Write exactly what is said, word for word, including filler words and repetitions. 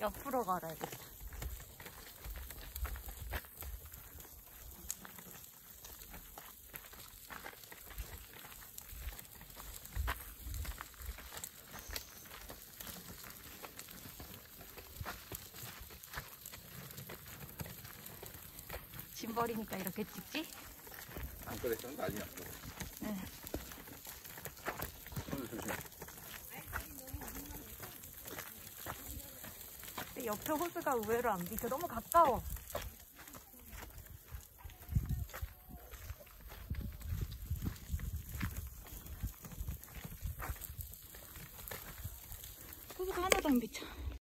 옆으로 걸어야겠다. 짐벌이니까 이렇게 찍지? 안 그랬으면 난리 났어. 네. 손을 조심해. 근데 옆에 호수가 의외로 안 비쳐. 너무 가까워. 호수가 하나도 안 비쳐.